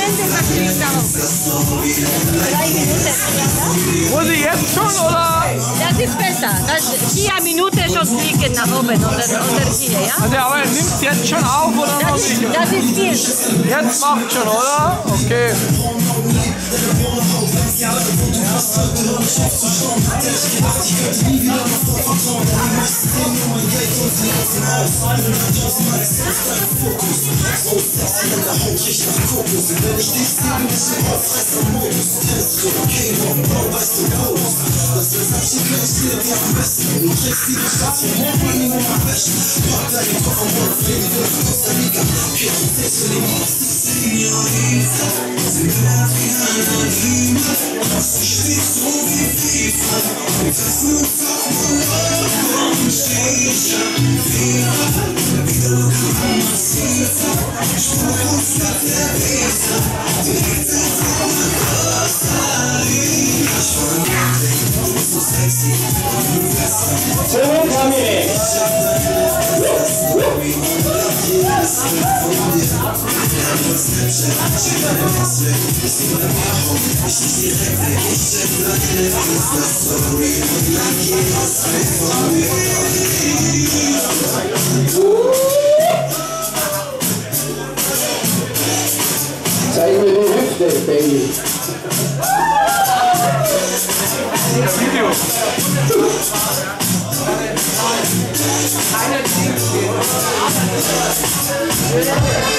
Ende natürlich darauf. 3 Minuten, ja? Muss ich jetzt schon, oder? Das ist besser. Das 4 Minuten schon fliegen nach oben oder hier, ja? Also, aber er nimmt jetzt schon auf, oder noch nicht? Das ist viel. Jetzt macht schon, oder? Okay. Zeig mir die Hüfte, Baby. Video.